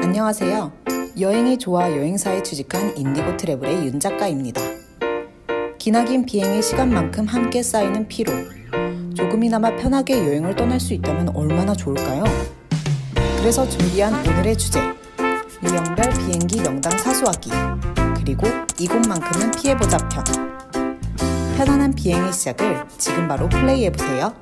안녕하세요. 여행이 좋아 여행사에 취직한 인디고 트래블의 윤 작가입니다. 기나긴 비행의 시간만큼 함께 쌓이는 피로, 조금이나마 편하게 여행을 떠날 수 있다면 얼마나 좋을까요? 그래서 준비한 오늘의 주제, 유형별 비행기 명당 사수하기, 그리고 이곳만큼은 피해보자 편. 편안한 비행의 시작을 지금 바로 플레이해보세요.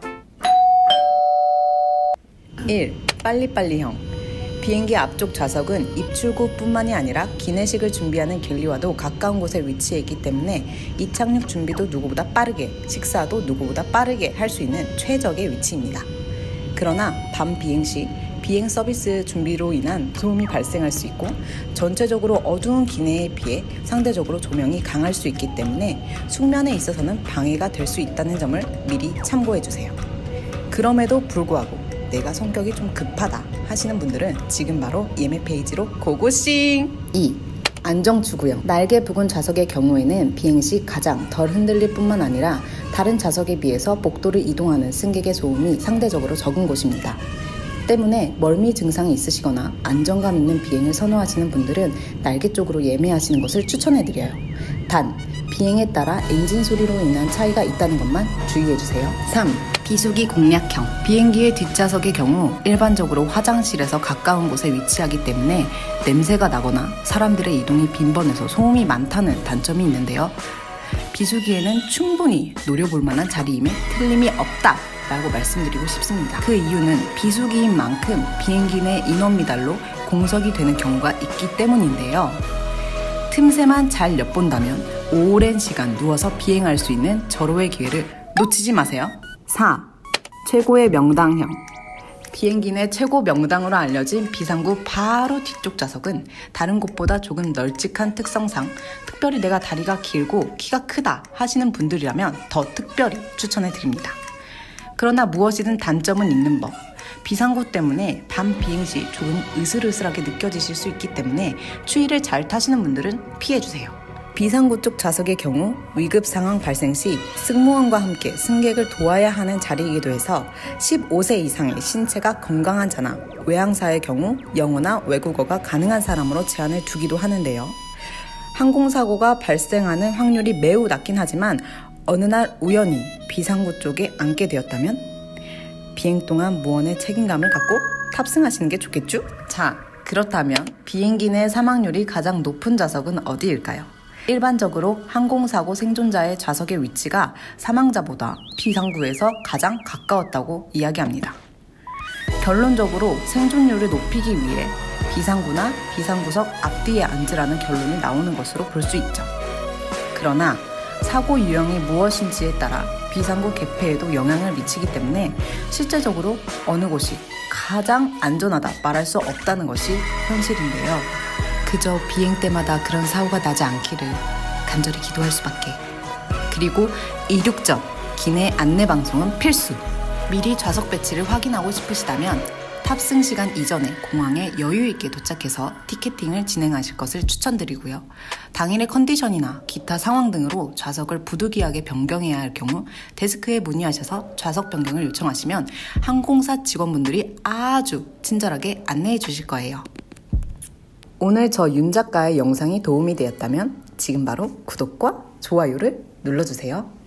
1. 빨리빨리형. 비행기 앞쪽 좌석은 입출구뿐만이 아니라 기내식을 준비하는 갤리와도 가까운 곳에 위치해 있기 때문에 이착륙 준비도 누구보다 빠르게, 식사도 누구보다 빠르게 할 수 있는 최적의 위치입니다. 그러나 밤 비행 시 비행 서비스 준비로 인한 소음이 발생할 수 있고 전체적으로 어두운 기내에 비해 상대적으로 조명이 강할 수 있기 때문에 숙면에 있어서는 방해가 될 수 있다는 점을 미리 참고해주세요. 그럼에도 불구하고 내가 성격이 좀 급하다 하시는 분들은 지금 바로 예매 페이지로 고고싱! 2. 안정추구형. 날개 부근 좌석의 경우에는 비행 시 가장 덜 흔들릴 뿐만 아니라 다른 좌석에 비해서 복도를 이동하는 승객의 소음이 상대적으로 적은 곳입니다. 때문에 멀미 증상이 있으시거나 안정감 있는 비행을 선호하시는 분들은 날개 쪽으로 예매하시는 것을 추천해드려요. 단, 비행에 따라 엔진 소리로 인한 차이가 있다는 것만 주의해주세요. 3. 비수기 공략형. 비행기의 뒷좌석의 경우 일반적으로 화장실에서 가까운 곳에 위치하기 때문에 냄새가 나거나 사람들의 이동이 빈번해서 소음이 많다는 단점이 있는데요. 비수기에는 충분히 노려볼 만한 자리임에 틀림이 없다 라고 말씀드리고 싶습니다. 그 이유는 비수기인 만큼 비행기 내 인원 미달로 공석이 되는 경우가 있기 때문인데요. 틈새만 잘 엿본다면 오랜 시간 누워서 비행할 수 있는 절호의 기회를 놓치지 마세요. 4. 최고의 명당형. 비행기 내 최고 명당으로 알려진 비상구 바로 뒤쪽 좌석은 다른 곳보다 조금 널찍한 특성상 특별히 내가 다리가 길고 키가 크다 하시는 분들이라면 더 특별히 추천해드립니다. 그러나 무엇이든 단점은 있는 법. 비상구 때문에 밤 비행 시 조금 으슬으슬하게 느껴지실 수 있기 때문에 추위를 잘 타시는 분들은 피해주세요. 비상구 쪽 좌석의 경우 위급 상황 발생 시 승무원과 함께 승객을 도와야 하는 자리이기도 해서 15세 이상의 신체가 건강한 자나 외항사의 경우 영어나 외국어가 가능한 사람으로 제한을 두기도 하는데요. 항공사고가 발생하는 확률이 매우 낮긴 하지만 어느 날 우연히 비상구 쪽에 앉게 되었다면 비행 동안 무언의 책임감을 갖고 탑승하시는 게 좋겠죠? 자, 그렇다면 비행기 내 사망률이 가장 높은 좌석은 어디일까요? 일반적으로 항공사고 생존자의 좌석의 위치가 사망자보다 비상구에서 가장 가까웠다고 이야기합니다. 결론적으로 생존율을 높이기 위해 비상구나 비상구석 앞뒤에 앉으라는 결론이 나오는 것으로 볼 수 있죠. 그러나 사고 유형이 무엇인지에 따라 비상구 개폐에도 영향을 미치기 때문에 실제적으로 어느 곳이 가장 안전하다 말할 수 없다는 것이 현실인데요. 그저 비행 때마다 그런 사고가 나지 않기를 간절히 기도할 수밖에. 그리고 이륙전, 기내 안내 방송은 필수. 미리 좌석 배치를 확인하고 싶으시다면 탑승 시간 이전에 공항에 여유 있게 도착해서 티켓팅을 진행하실 것을 추천드리고요. 당일의 컨디션이나 기타 상황 등으로 좌석을 부득이하게 변경해야 할 경우 데스크에 문의하셔서 좌석 변경을 요청하시면 항공사 직원분들이 아주 친절하게 안내해 주실 거예요. 오늘 저 윤 작가의 영상이 도움이 되었다면 지금 바로 구독과 좋아요를 눌러주세요.